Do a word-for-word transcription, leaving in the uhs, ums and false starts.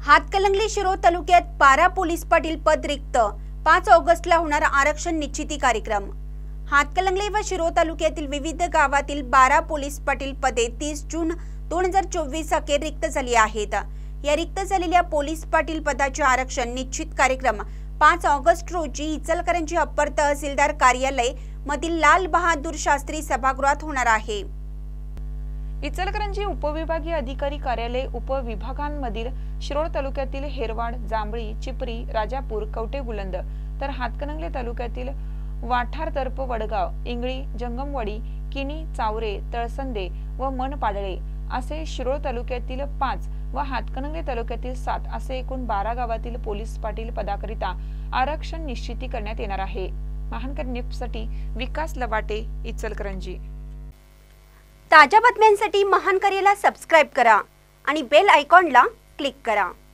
हातकणंगले शिरोळ तालुक्यात बारा पोलीस पाटील पद रिक्त। पाच ऑगस्टला होणार आरक्षण निश्चिती कार्यक्रम। हातकणंगले व शिरोळ तालुक्यातील विविध गावातील बारा पोलीस पाटील पदे तीस जून दोन हजार चोवीस अखेर रिक्त झाली आहेत। या रिक्त झालेल्या पोलीस पाटील पदाचे आरक्षण निश्चित कार्यक्रम पाच ऑगस्ट रोजी इचलकरंजी अप्पर तहसीलदार कार्यालय मधील लाल बहादूर शास्त्री सभागृहात होणार आहे। इचलकरंजी उपविभागीय अधिकारी कार्यालय उपविभागांमधील शिरोळ तालुक्यातील हेरवाड, जांभळी, चिपरी, राजापूर, कवटे बुलंद तर हातकणंगले तालुक्यातील वाठार तर्फ वडगाव, इंगळी, जंगमवाडी, किनी, चावरे, तळसंदे व मनपाडळे असे शिरोळ तालुक्यातील पाच व हातकणंगले तालुक्यातील सात असे एकूण बारा गावातील पोलीस पाटील पदाकरिता आरक्षण निश्चिती करण्यात येणार आहे। महानकर न्यूजसाठी विकास लवाटे, इचलकरंजी। ताज्या बातम्यांसाठी महानकरेला सबस्क्राइब करा आणि बेल आयकॉनला क्लिक करा।